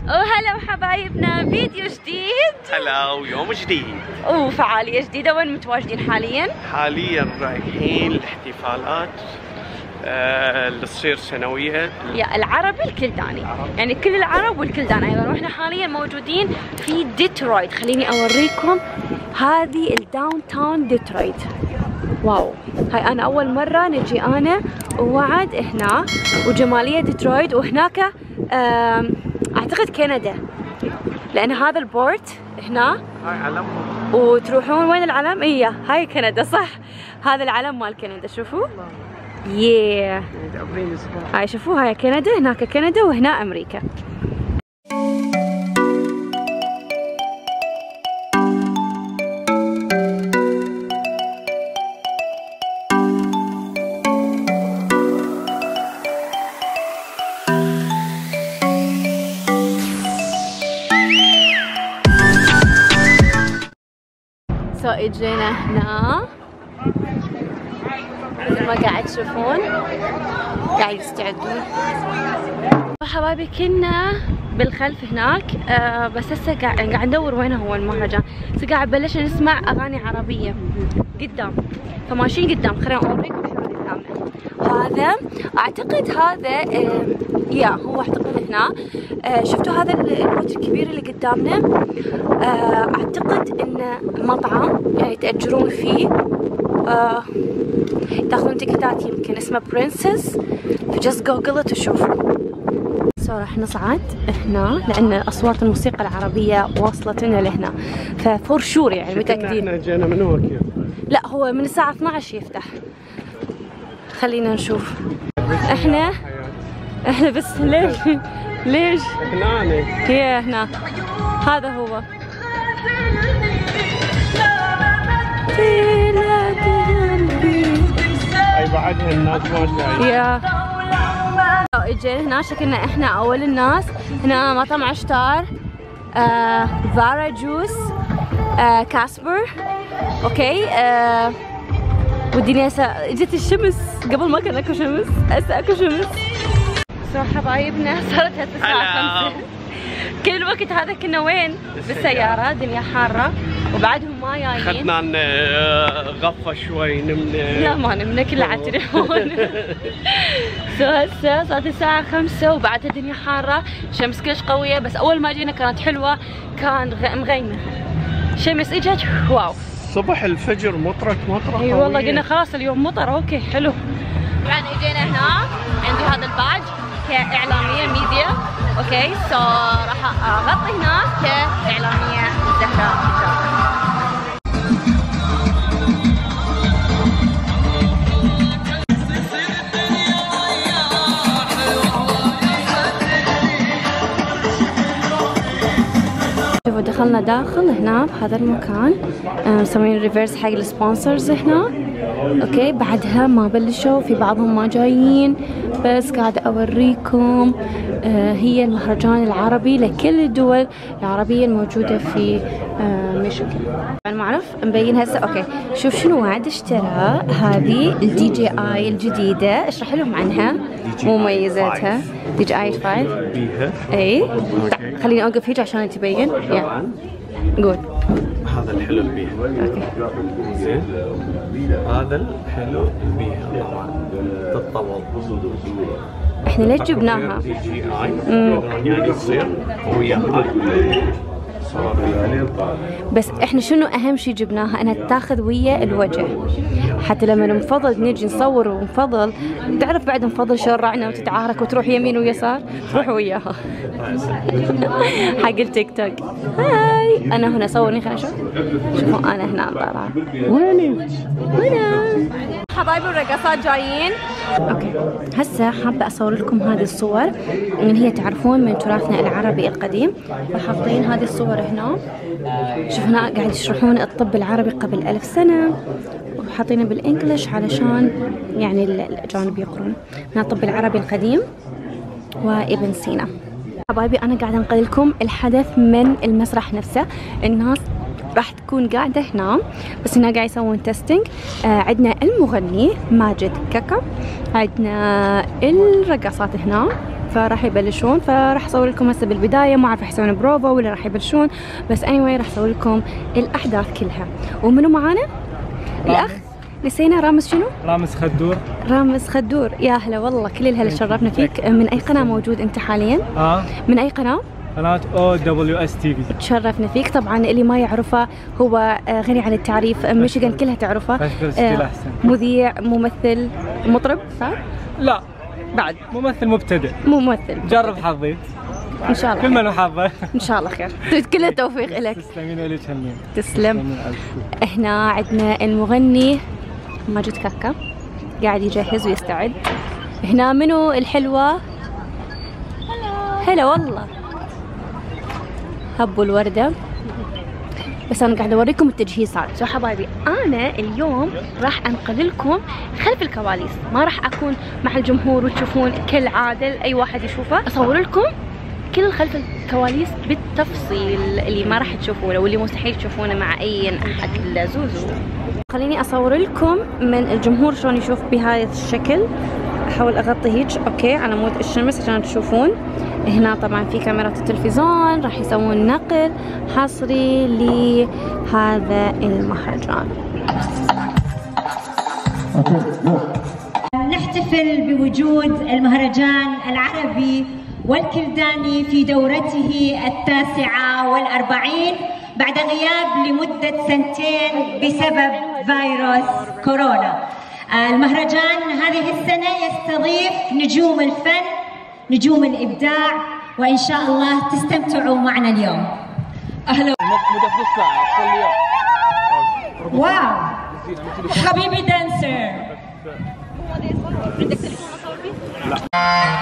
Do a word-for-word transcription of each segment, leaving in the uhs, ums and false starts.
وهلا وحبايبنا، فيديو جديد. هلا ويوم جديد وفعالية جديدة. وين متواجدين حاليا؟ حاليا رايحين الاحتفالات آه اللي تصير سنوية يا العربي الكلداني، يعني كل العرب والكلدان ايضا. واحنا حاليا موجودين في ديترويت. خليني اوريكم هذه الداون تاون ديترويت. واو، هاي انا اول مرة نجي انا ووعد هنا، وجمالية ديترويت. وهناك اعتقد كندا، لان هذا البورت هنا. هاي علمهم. وتروحون وين العلم؟ ايه هاي كندا صح، هذا العلم مال كندا. شوفوا ياه، هاي شوفوا هاي كندا، هناك كندا وهنا امريكا. سو اجينا هنا مثل ما قاعد تشوفون، قاعد يستعدون. حبايبي كنا بالخلف هناك، آه بس هسه قاعد قاعد ندور وين هو المهرجان. هسه قاعد بلشنا نسمع اغاني عربيه قدام، فماشيين قدام. خلينا اوريكم شنو قدامنا. هذا اعتقد هذا آه يا هو اعتقد هنا. آه شفتوا هذا البوت الكبير اللي قدامنا؟ آه اعتقد انه مطعم يعني تأجرون فيه، آه تاخذون تيكتات، يمكن اسمه برنسس. فجست جوجلت وشوفوا. سو راح نصعد هنا لان اصوات الموسيقى العربيه واصلت لنا لهنا، ففور شور يعني متاكدين. احنا جينا من هون كيف؟ لا هو من الساعه اثنعش يفتح. خلينا نشوف. احنا احنا بس ليش ليش هنا هي هنا. هذا هو. اي بعدها الناس ما جايين. يا اجينا هنا، شكلنا احنا اول الناس. هنا مطعم عشتار، آه، فارا جوس، آه، كاسبر. اوكي، آه، والدنيا هسه اجت الشمس، قبل ما كان اكو شمس، هسه اكو شمس. سو حبايبنا صارت هسه الساعة خمسة. كل الوقت هذا كنا وين؟ بالسيارة، دنيا حارة وبعدهم ما جايين. خدنا غفة شوي، نمنا. لا ما نمنا، كلها على التليفون. سو هسه صارت الساعة خمسة وبعدها الدنيا حارة، شمس كلش قوية. بس أول ما جينا كانت حلوة، كان مغيمة، شمس اجت واو. صبح الفجر مطرت مطرة. اي والله قلنا خلاص اليوم مطر. اوكي حلو. طبعا اجينا هنا، عندي هذا الباج كإعلامية ميديا. اوكي سو راح اغطي هناك كإعلامية زهراء تجارة. شوفوا دخلنا داخل هنا بهذا المكان، مسوين ريفيرس حق السبونسرز هنا. اوكي بعدها ما بلشوا، في بعضهم ما جايين، بس قاعدة اوريكم. آه هي المهرجان العربي لكل الدول العربية الموجودة في آه ميشيغان. طبعا ما اعرف مبين هسه. اوكي شوف شنو وعد اشترى هذه الدي جي اي الجديدة. اشرح لهم عنها مميزاتها. دي جي اي خمسة بيها. اي خليني اوقف هيك عشان تبين. يا قول. هذا الحلو اللي بيها. اوكي زين، هذا الحلو اللي بيها طبعا تتطور. احنا ليش جبناها؟ دي جي اي يعني تصير وياها. بس احنا شنو اهم شيء جبناها؟ انها تاخذ ويا الوجه، حتى لما نفضل نجي نصور ونفضل تعرف بعد نفضل شرعنا وتتعارك وتروح يمين ويسار، تروح وياها. حق التيك توك. هاي انا هنا صورني، خلينا نشوف. شوفوا انا هنا طالعه. ويني؟ ويني؟ حبايبي الرقصات جايين. اوكي هسه حابه اصور لكم هذه الصور من هي تعرفون من تراثنا العربي القديم. وحاطين هذه الصور هنا. شوف هنا قاعد يشرحون الطب العربي قبل ألف سنة، وحاطينه بالانجلش علشان يعني الاجانب يقرون. هنا الطب العربي القديم وابن سينا. حبايبي انا قاعده انقل لكم الحدث من المسرح نفسه. الناس راح تكون قاعدة هنا، بس هنا قاعد يسوون تيستينج. آه عندنا المغني ماجد كاكا، عندنا الرقصات هنا فراح يبلشون. فراح اصور لكم هسه بالبدايه، ما اعرف راح يسوون بروفا ولا راح يبلشون، بس anyway راح اسوي لكم الاحداث كلها. ومنو معانا؟ الاخ نسينا رامز شنو؟ رامز خدور. رامز خدور، يا هلا والله، كل الهلا شرفنا فيك. من اي قناه موجود انت حاليا؟ اه من اي قناه؟ قناة او دبليو اس تي في. تشرفنا فيك. طبعا اللي ما يعرفه هو غني عن التعريف، ميشيغان كلها تعرفه. آه مذيع، ممثل، مطرب صح؟ لا بعد ممثل مبتدئ. ممثل جرب حظي ان شاء الله. كل من حظه ان شاء الله خير. كل التوفيق لك. تسلمين ولك هنين. تسلم. هنا عندنا المغني ماجد كاكا قاعد يجهز ويستعد. هنا منو الحلوة؟ هلا والله، هبوا الوردة. بس أنا قاعدة أوريكم التجهيزات. شو حبايبي، أنا اليوم راح أنقل لكم خلف الكواليس، ما راح أكون مع الجمهور وتشوفون كالعادة أي واحد يشوفه. أصور لكم كل خلف الكواليس بالتفصيل اللي ما راح تشوفونه واللي مستحيل تشوفونه مع أي أحد إلا زوزو. خليني أصور لكم من الجمهور شلون يشوف بهذا الشكل. أحاول أغطي هيك أوكي على مود الشمس عشان تشوفون. هنا طبعا في كاميرات التلفزيون، راح يسوون نقل حصري لهذا المهرجان. نحتفل بوجود المهرجان العربي والكلداني في دورته التاسعة والأربعين بعد غياب لمدة سنتين بسبب فيروس كورونا. المهرجان هذه السنة يستضيف نجوم الفن، نجوم الإبداع، وإن شاء الله تستمتعوا معنا اليوم. أهلا. مدة الساعة كل يوم. واو حبيبي دانسر. عندك تليفون أصور فيه؟ لا.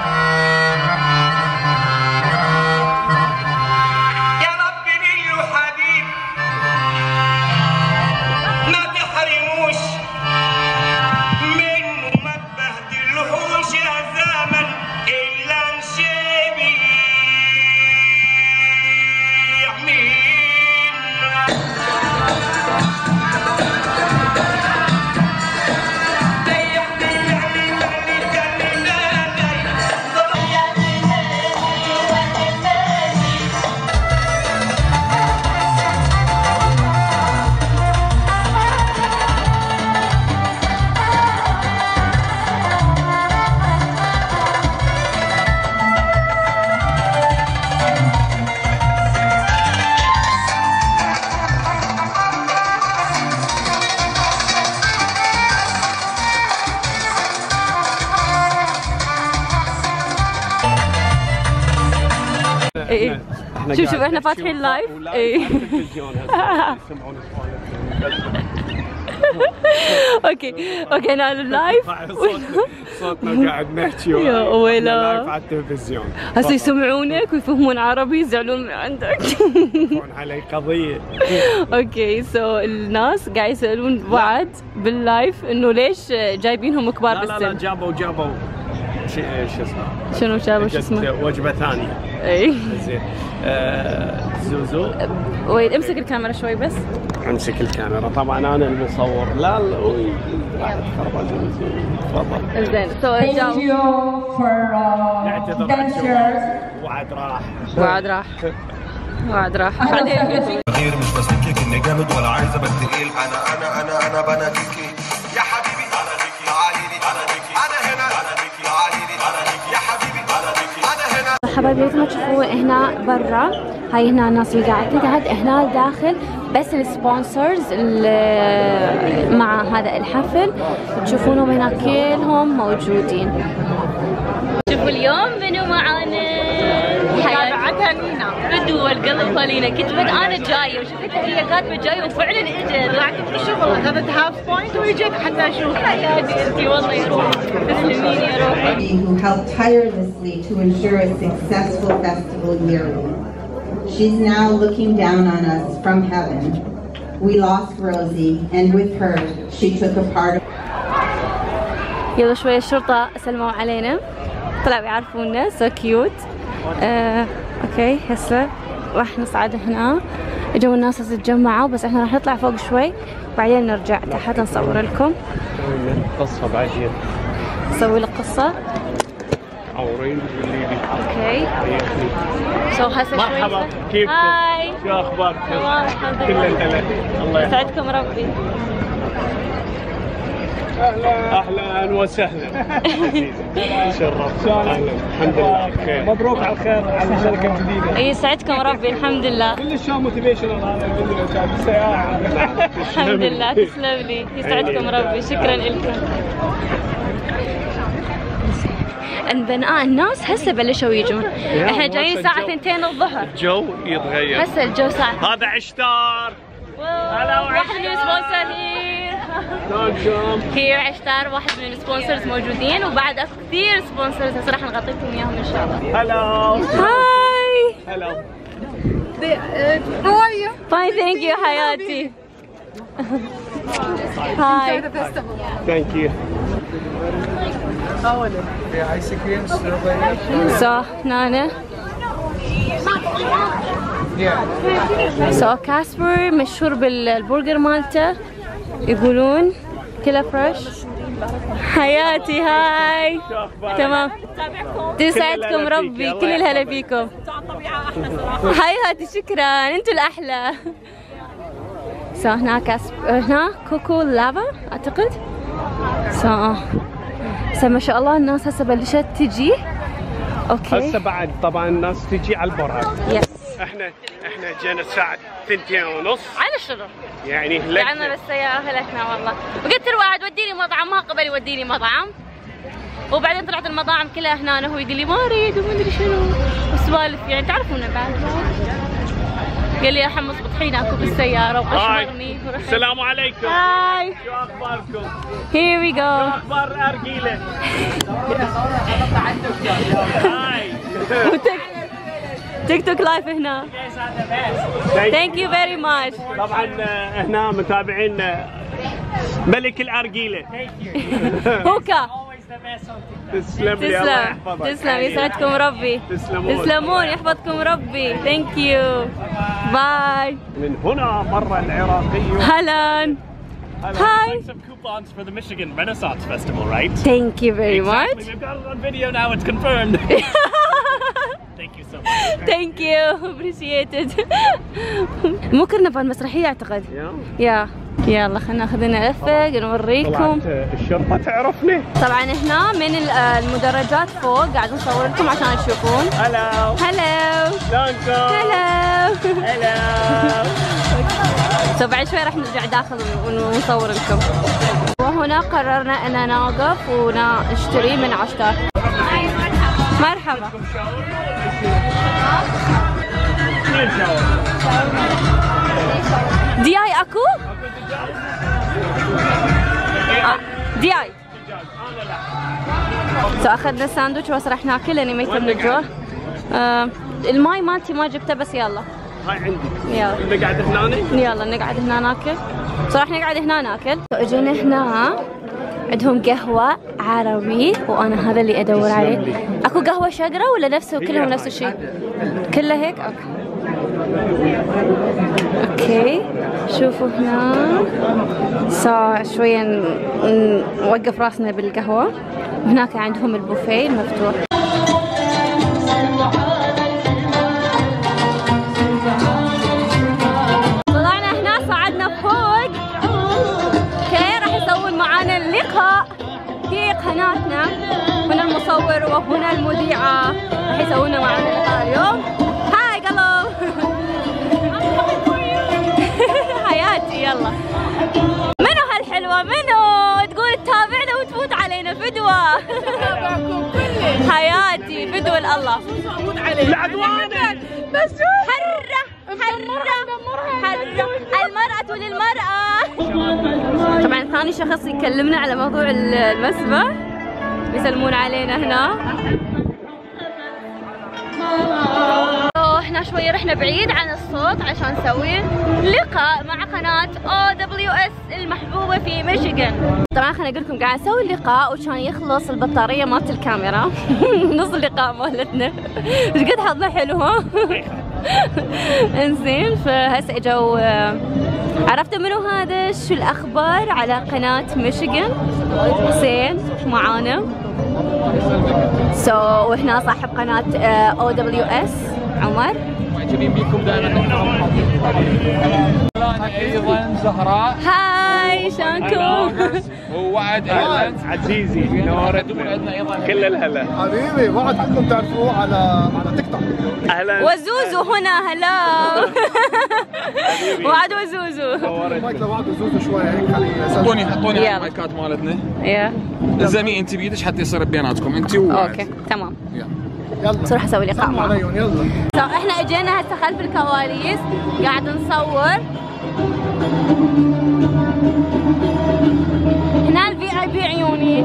ايه شوف شوف احنا فاتحين لايف. ايه اوكي اوكي انا اللايف صوتنا قاعد نحكي يا ويلا لايف على التلفزيون. هسه يسمعونك ويفهمون عربي يزعلون من عندك. يكون علي قضية. اوكي سو الناس قاعد يسالون بعد باللايف انه ليش جايبينهم كبار بالسن. لا لا لا جابوا جابوا شو اسمه؟ شنو جابوا شو اسمه؟ وجبة ثانية. اي زين. آه زوزو ويد امسك الكاميرا شوي بس. امسك الكاميرا. طبعا انا المصور. لا لا راح تخرب زوزو. تفضل. زين سو جاوب. وعد راح. وعد راح. وعد راح. بعدين غير مش بسلكك اني جامد ولا عايز ابقى تقيل. انا انا انا انا بناديكي يا حبيبي. انا ديكي تعالي لي. انا ديكي انا هنا. انا ديكي تعالي لي. انا ديكي يا حبيبي. انا ديكي انا هنا. حبايبي مثل ما تشوفوا هنا برا، هاي هنا الناس اللي قاعده تقعد، هنا داخل بس السبونسرز مع هذا الحفل تشوفونهم هنا كلهم موجودين. شوفوا اليوم منو معانا؟ بعدها نينا بدو والقلب لينا. كتبت انا جايه وشفت هي كاتبه جايه وفعلا اجت. طلعت شوف والله اخذت هاف بوينت وجيت حتى اشوف. يا ديرتي والله يا روحي تسلمين يا روحي. Who helped tirelessly to ensure a successful festival yearly. She's now looking down on us from heaven. We lost Rosie, and with her, she took a part of. يلا شوية الشرطة سلموا علينا، طلعوا يعرفونا سو كيوت. آه، اوكي هسه راح نصعد هنا. اجوا الناس تتجمعوا بس احنا راح نطلع فوق شوي وبعدين نرجع تحت نصور لكم. قصة بعجية. نسوي لك قصة. عورين اللي اوكي. سو هسه شوي مرحبا، كيفكم؟ هاي، شو اخباركم؟ تمام الحمد كل لله. الهلا. الله يحفظك. يسعدكم ربي. اهلا اهلا وسهلا. تشرفت. اهلا الحمد لله بخير. مبروك على الخير على الشركه الجديده. يسعدكم ربي. الحمد لله. كلش موتيفيشنال هذا الفيديو كان بالسياره. الحمد لله. تسلم لي. يسعدكم ربي. شكرا لكم. انزين اه الناس هسه بلشوا يجون. احنا جايين الساعة اثنتين الظهر. الجو يتغير. هسه الجو ساعة. هذا عشتار. هلا واحد من السبونسر هير. هير عشتار واحد من السبونسرز موجودين، وبعد اكو كثير سبونسرز هسه راح نغطيكم اياهم ان شاء الله. هلا. هاي. هلا. How are you? Fine, thank you حياتي. هاي. ثانك يو. سو هنا سو كاسبر مشهور بالبرجر مالته، يقولون كله فريش. حياتي هاي. تمام. تسعدكم ربي. كل الهلا فيكم. حياتي شكرا، انتوا الاحلى. سو هنا كاسبر، هنا كوكو لافا اعتقد. سو هسه ما شاء الله الناس هسه بلشت تجي. اوكي. هسه بعد طبعا الناس تجي على البرهان. يس. احنا احنا جينا الساعة ثنتين ونص. على شنو؟ يعني طلعنا بالسيارة هلكنا والله، وقلت له واحد وديني مطعم، ما قبل يوديني مطعم، وبعدين طلعت المطاعم كلها هنا، وهو يقول لي ما اريد وما ادري شنو وسوالف، يعني تعرفونا بعد. قال لي حمص بطحينه اكو بالسيارة وقشرني. السلام عليكم. هاي. شو اخباركم؟ Here we شو go. اخبار ارجيلة؟ هاي. تيك توك لايف هنا. Thank you very much. طبعا هنا متابعين ملك الارجيلة. هوكا. تسلم لي. الله تسلم يحفظك. تسلم. يسعدكم ربي. تسلمون. تسلمون يحفظكم ربي. ثانك يو. باي. من هنا مرة العراقية. هلا. Hi. Some coupons for the Michigan Renaissance Festival, right? Thank you very much. Exactly. We've got it on video now. It's confirmed. Thank you so much. Thank you. Appreciated. مو كرنفال مسرحية اعتقد. يا يلا خلينا ناخذ لنا لفة نوريكم. طلعت الشرطة تعرفني. طبعا هنا من المدرجات فوق قاعد نصور لكم عشان تشوفون. هلا. هلا. شلونكم؟ هلا. هلا. سو بعد شوي راح نرجع داخل ونصور لكم. وهنا قررنا ان نوقف ونشتري من عشتار. مرحبا. دي اي اكو؟ دي اي. سو اخذنا الساندويتش وهسه راح ناكل لاني ميته من الجوع. آه الماي مالتي ما جبته بس يلا. هاي عندك. يلا. نقعد هنا؟ يلا نقعد هنا ناكل. صراحة نقعد هنا ناكل. اجينا هنا عندهم قهوة عربي وانا هذا اللي ادور عليه. اكو قهوة شقرة ولا نفسه كلهم نفس الشيء؟ كله هيك؟ اوكي. اوكي شوفوا هنا. صار شوية نوقف راسنا بالقهوة. وهناك عندهم البوفيه المفتوح. في قناتنا هنا المصور وهنا المذيعة راح يسوون معنا لقاء اليوم. هاي قلب. حياتي يلا. منو هالحلوة منو تقول تتابعنا وتفوت علينا فدوة. حياتي فدوة الله. العدوانة بس حرة حرة حرة المرأة للمرأة. طبعا ثاني شخص يكلمنا على موضوع المسبح بيسلمون علينا هنا. احنا شوي رحنا بعيد عن الصوت عشان نسوي لقاء مع قناة أو دبليو إس المحبوبة في ميشيغان. طبعا خليني اقول لكم قاعد نسوي اللقاء وكان يخلص البطارية مالت الكاميرا. نص اللقاء مالتنا. ايش قد حظنا حلو ها؟ انزين فهسه اجوا عرفتوا منو هذا؟ شو الاخبار على قناة ميشيغان؟ حسين معانا سو so, وهنا صاحب قناة او دبليو اس عمر. معجبين بيكم دائما. ايضا زهراء. هاي شلونكم؟ ووعد ايضا عزيزي نورتنا كل الهلا حبيبي. وعد كلكم تعرفوه على على تيك توك. اهلا. وزوزو هنا هلا. وعد وزوزو. مايك لوعد وزوزو شوي هيك خليه. حطوني حطوني المايكات مالتنا. يا الزمي انت بيدش حتى يصير بيناتكم انت ووعد. اوكي تمام. يلا بصراحة اسوي لقاء معهم. يلا. سو احنا اجينا هسه خلف الكواليس قاعد نصور. هنا الفي اي بي عيوني.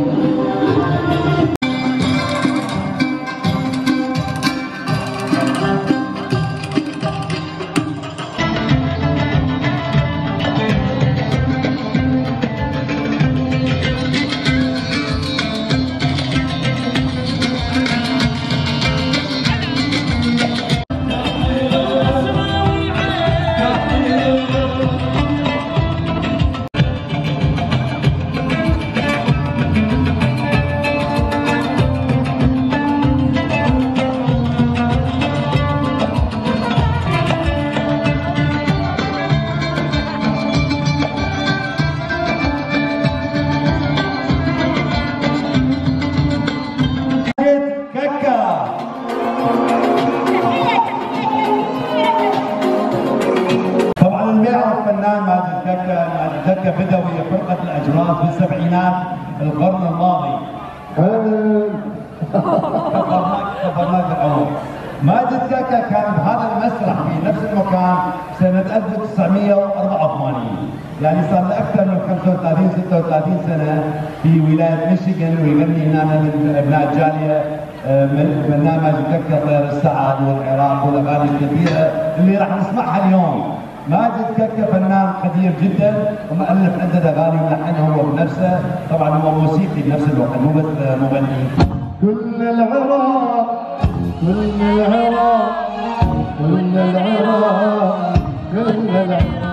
ككة بدوي فرقة الأجراس بالسبعينات القرن الماضي. خبرناك الأول. ماجد ككة كان بهذا المسرح في نفس المكان سنة ألف وتسعمئة وأربعة وثمانين، يعني صار له أكثر من خمسة وثلاثين ستة وثلاثين سنة في ولاية ميشيغان ويغني هنا من أبناء الجالية من برنامج ككة طير السعد والعراق والأغاني الكثيرة اللي راح نسمعها اليوم. ماجد ككة فنان قدير جدا ومؤلف عدة اغاني وملحنها هو بنفسه، طبعا هو موسيقي بنفس الوقت مو بس مغني. كل العراق كل العراق كل العراق كل العراق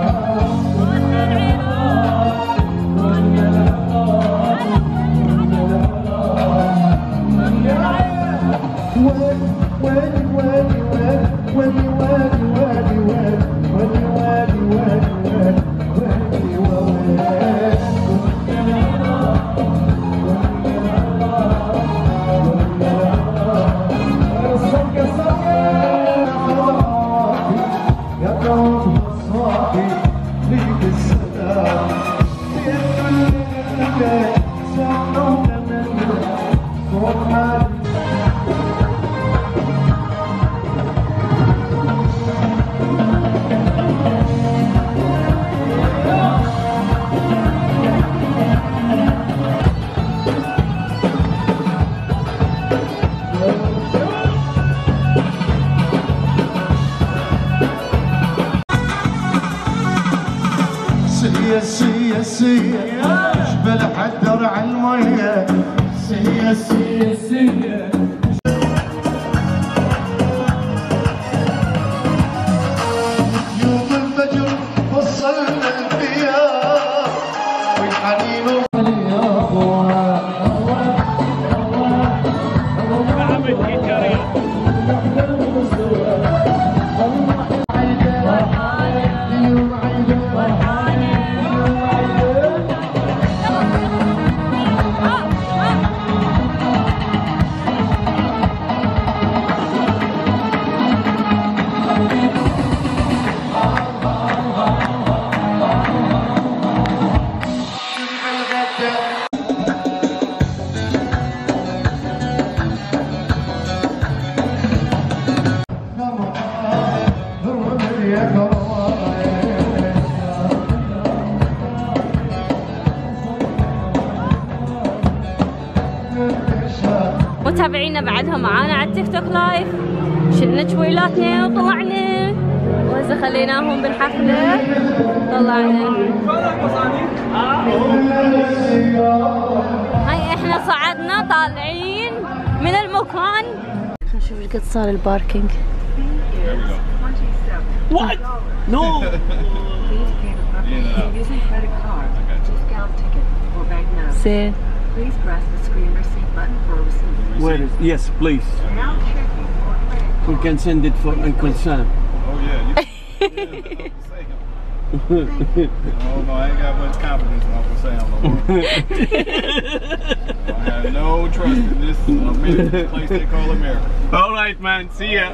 سيا سيا جبل حدر على المية. سيا سيا سيا يوم الفجر وصلنا الثياب والحنين متابعينا بعدهم معانا على التيك توك لايف. شلنا جويلاتنا وطلعنا وهسه خليناهم بالحفلة طلعنا. هاي احنا صعدنا طالعين من المكان. نشوف ايش قد صار الباركينج. What? No. زين Please press the screen receipt button for a receipt. Where is? Yes, please. We can send it for Uncle Sam. Oh yeah. You, yeah oh no, I ain't got much confidence in Uncle Sam no more. I have no trust in this American place they call America. All right, man. See ya.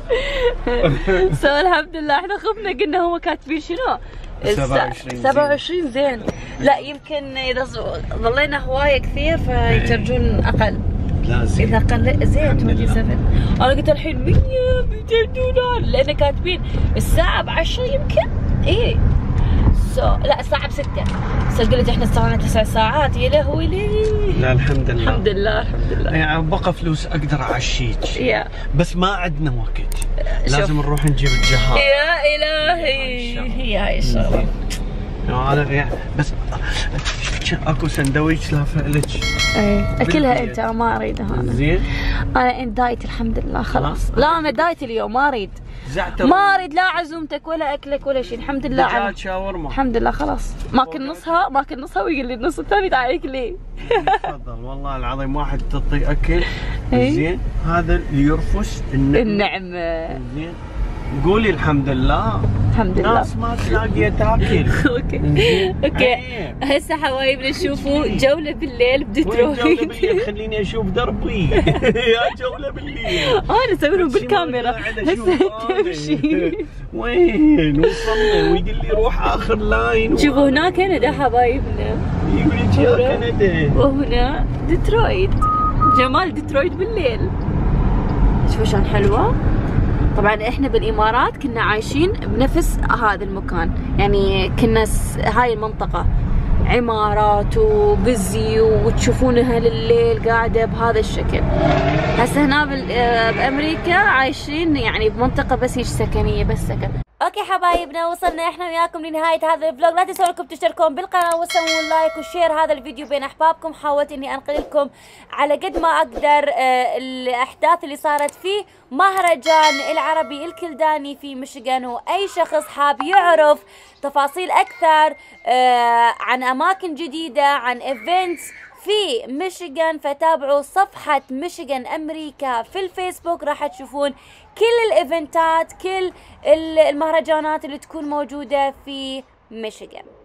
So الحمد لله احنا خفنا قلنا هم كاتبين شنو؟ سبعة وعشرين زين. لا يمكن اذا ظلينا هوايه كثير فيترجون اقل. لازم. اذا قل زين سبعة وعشرين. انا قلت الحين مية مئتين دولار لان كاتبين الساعه بعشرة يمكن. ايه. سو لا الساعة بستة. بس قلت احنا اشتغلنا تسع ساعات يا لهوي ليه؟ لا الحمد لله. الحمد لله الحمد لله. يعني بقى فلوس اقدر اعشيك. يا. بس ما عندنا وقت. لازم نروح نجيب الجهاز. يا الهي هي هاي الشغلة. انا يعني بس اكو سندويش لافع لك. ايه اكلها انت ما اريدها انا. زين. انا انت دايت الحمد لله خلاص. لا انا دايت اليوم ما اريد. زعتر. ما اريد لا عزومتك ولا اكلك ولا شيء الحمد لله. دجاج شاورما. الحمد لله خلاص ماكل نصها ماكل نصها ويقول لي النص الثاني تعال اكلي. تفضل والله العظيم واحد تعطيه اكل زين هذا اللي يرفس النعمة. النعمة. زين قولي الحمد لله. الحمد لله. ناس ما تلاقي تاكل. اوكي اوكي هسه حبايبنا شوفوا جولة بالليل بديترويت. جولة بالليل خليني اشوف دربي. يا جولة بالليل. انا اسوي لهم بالكاميرا هسه تمشي. وين وصلنا ويقول لي روح اخر لاين. شوفوا هناك كندا حبايبنا. يقول لك يا كندا. وهنا ديترويت. جمال ديترويت بالليل. شوفوا شلون حلوة. طبعا احنا بالامارات كنا عايشين بنفس هذا المكان يعني كنا هاي المنطقة عمارات وبزي وتشوفونها لليل قاعدة بهذا الشكل. هسه هنا بامريكا عايشين يعني بمنطقة بس هيك سكنية بس سكن. اوكي حبايبنا وصلنا احنا وياكم لنهاية هذا الفلوج. لا تنسوا انكم تشتركون بالقناة وتسوون لايك وشير هذا الفيديو بين احبابكم. حاولت اني انقل لكم على قد ما اقدر آه الاحداث اللي صارت في مهرجان العربي الكلداني في ميشيغان. واي شخص حاب يعرف تفاصيل اكثر آه عن اماكن جديدة عن ايفنتس في ميشيغان فتابعوا صفحة ميشيغان أمريكا في الفيسبوك. راح تشوفون كل الإيفنتات كل المهرجانات اللي تكون موجودة في ميشيغان.